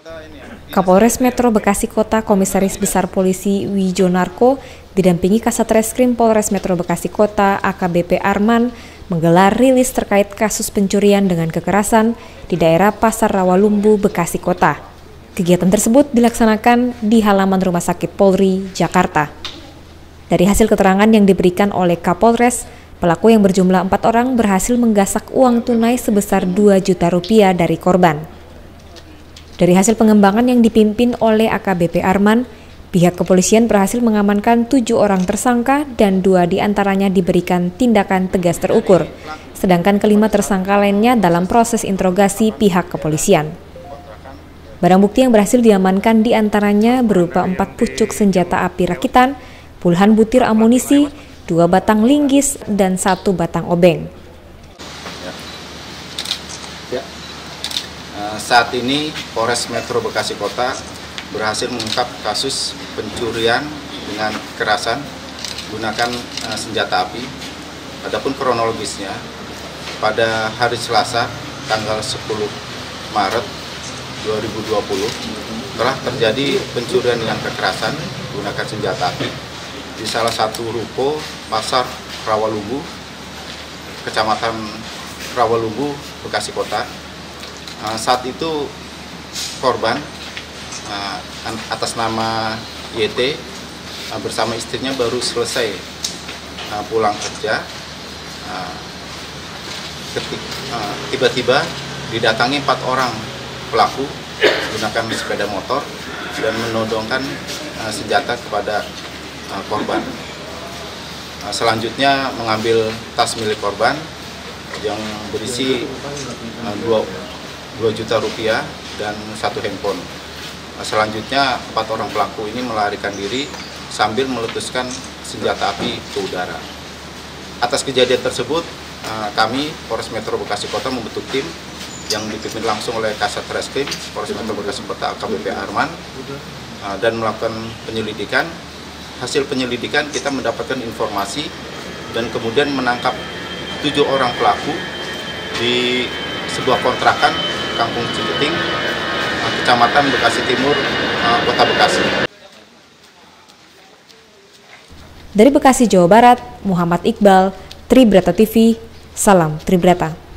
Kapolres Metro Bekasi Kota Komisaris Besar Polisi Wijonarko didampingi Kasatreskrim Polres Metro Bekasi Kota AKBP Arman menggelar rilis terkait kasus pencurian dengan kekerasan di daerah Pasar Rawalumbu, Bekasi Kota. Kegiatan tersebut dilaksanakan di halaman Rumah Sakit Polri, Jakarta. Dari hasil keterangan yang diberikan oleh Kapolres, pelaku yang berjumlah 4 orang berhasil menggasak uang tunai sebesar 2 juta rupiah dari korban. Dari hasil pengembangan yang dipimpin oleh AKBP Arman, pihak kepolisian berhasil mengamankan 7 orang tersangka dan 2 diantaranya diberikan tindakan tegas terukur, sedangkan kelima tersangka lainnya dalam proses interogasi pihak kepolisian. Barang bukti yang berhasil diamankan diantaranya berupa 4 pucuk senjata api rakitan, puluhan butir amunisi, 2 batang linggis, dan 1 batang obeng. Saat ini Polres Metro Bekasi Kota berhasil mengungkap kasus pencurian dengan kekerasan menggunakan senjata api. Adapun kronologisnya, pada hari Selasa tanggal 10 Maret 2020 telah terjadi pencurian dengan kekerasan menggunakan senjata api di salah satu ruko Pasar Rawalumbu, Kecamatan Rawalumbu, Bekasi Kota. Saat itu korban atas nama YT bersama istrinya baru selesai pulang kerja. Tiba-tiba didatangi 4 orang pelaku menggunakan sepeda motor dan menodongkan senjata kepada korban. Selanjutnya mengambil tas milik korban yang berisi 2 juta rupiah dan 1 handphone. Selanjutnya 4 orang pelaku ini melarikan diri sambil meletuskan senjata api ke udara. Atas kejadian tersebut, kami Polres Metro Bekasi Kota membentuk tim yang dipimpin langsung oleh Kasatreskrim Polres Metro Bekasi Kota AKBP Arman dan melakukan penyelidikan. Hasil penyelidikan kita mendapatkan informasi dan kemudian menangkap 7 orang pelaku di sebuah kontrakan Kampung Cipeting, Kecamatan Bekasi Timur, Kota Bekasi. Dari Bekasi, Jawa Barat, Muhammad Iqbal, Tribrata TV, salam Tribrata.